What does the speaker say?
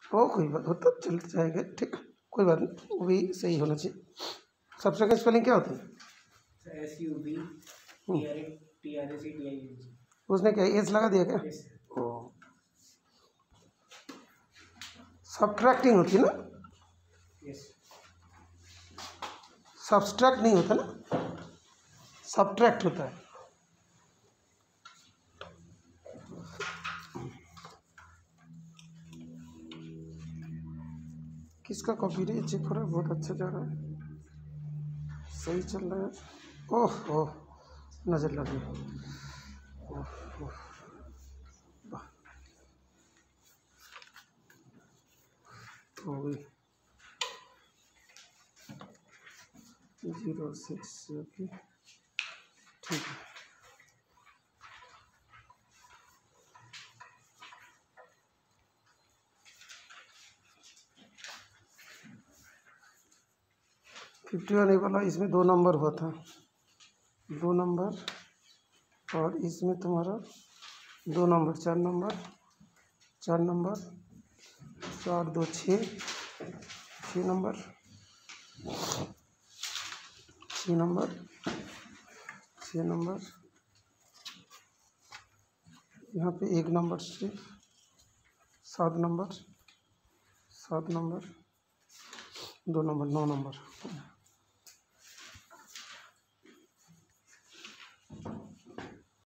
वो कोई बात हो तो चल जाएगा, ठीक, कोई बात नहीं, वो भी सही होना चाहिए। सब्सट्रैक्ट की स्पेलिंग क्या होती है? SUBTRACTRACTING। उसने क्या एस लगा दिया क्या? Yes, ओ, सब्ट्रैक्टिंग होती है ना, yes. सब्सट्रैक्ट नहीं होता ना, सब्ट्रैक्ट होता है। किसका कॉपी रे चेक हो रहा है, बहुत अच्छा जा रहा है, सही चल रहा है। ओह ओह, नज़र लग गई। ओह ओह, वाह, हो गई 06, ओके ठीक है। फिफ्टी वन वाला इसमें 2 नंबर हुआ था, 2 नंबर, और इसमें तुम्हारा 2 number, 4 number, 4 number, 4 2 6, 6 number, 6 number, 6 number, यहाँ पे 1 नंबर सिर्फ, 7 नंबर, 7 नंबर, 2 नंबर, 9 नंबर।